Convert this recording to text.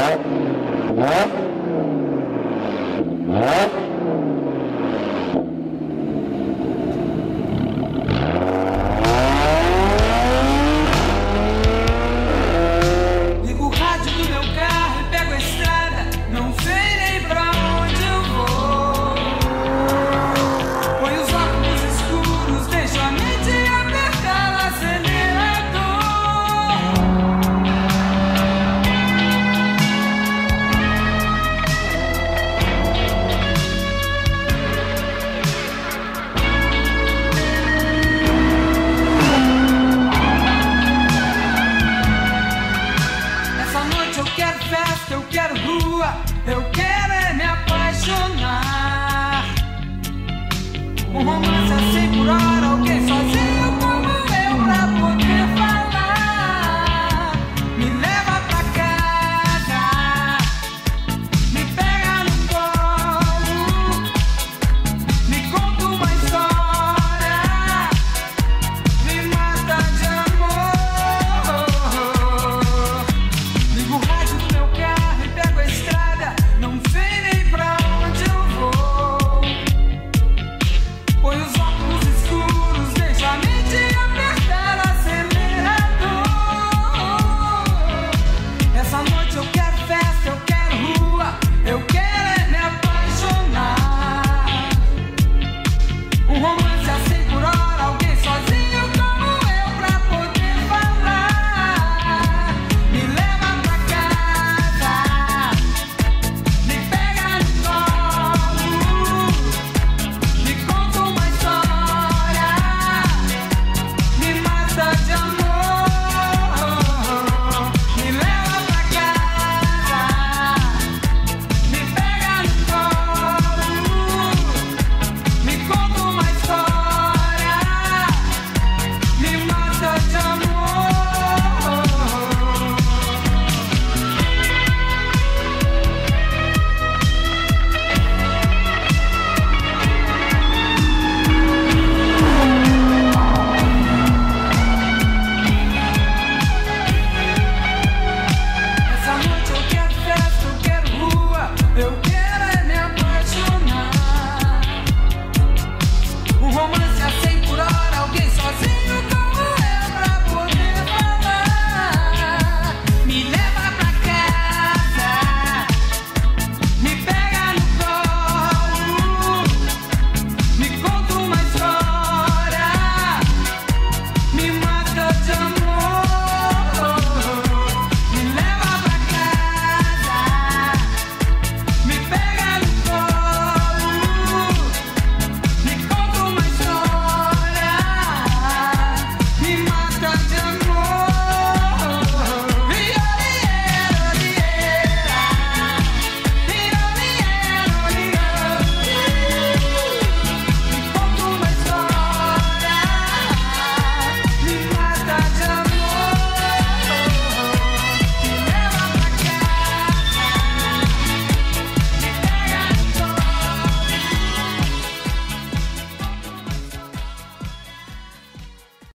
Ligo o rádio do meu carro e pego a estrada, não sei nem pra onde eu vou. Ponho os óculos escuros, deixo a mente apertar o acelerador. Essa noite eu quero festa, eu quero rua, eu quero é me apaixonar. Um romance a 100 por hora, alguém sozinho.